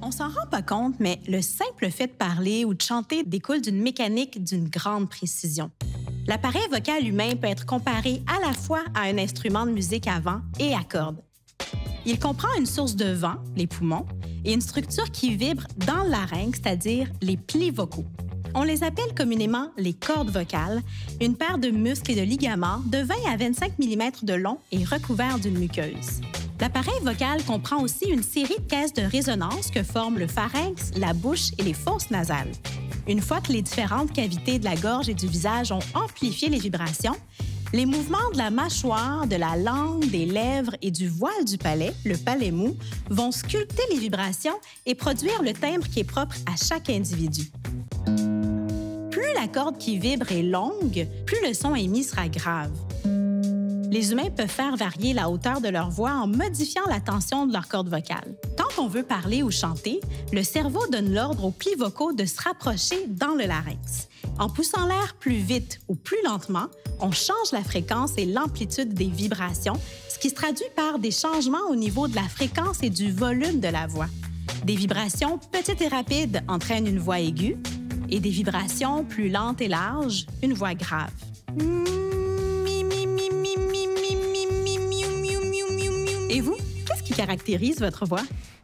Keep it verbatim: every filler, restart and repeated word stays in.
On s'en rend pas compte, mais le simple fait de parler ou de chanter découle d'une mécanique d'une grande précision. L'appareil vocal humain peut être comparé à la fois à un instrument de musique à vent et à cordes. Il comprend une source de vent, les poumons, et une structure qui vibre dans le larynx, c'est-à-dire les plis vocaux. On les appelle communément les cordes vocales, une paire de muscles et de ligaments de vingt à vingt-cinq millimètres de long et recouverts d'une muqueuse. L'appareil vocal comprend aussi une série de caisses de résonance que forment le pharynx, la bouche et les fosses nasales. Une fois que les différentes cavités de la gorge et du visage ont amplifié les vibrations, les mouvements de la mâchoire, de la langue, des lèvres et du voile du palais, le palais mou, vont sculpter les vibrations et produire le timbre qui est propre à chaque individu. Plus la corde qui vibre est longue, plus le son émis sera grave. Les humains peuvent faire varier la hauteur de leur voix en modifiant la tension de leur corde vocale. Quand on veut parler ou chanter, le cerveau donne l'ordre aux plis vocaux de se rapprocher dans le larynx. En poussant l'air plus vite ou plus lentement, on change la fréquence et l'amplitude des vibrations, ce qui se traduit par des changements au niveau de la fréquence et du volume de la voix. Des vibrations petites et rapides entraînent une voix aiguë et des vibrations plus lentes et larges, une voix grave. Et vous, qu'est-ce qui caractérise votre voix?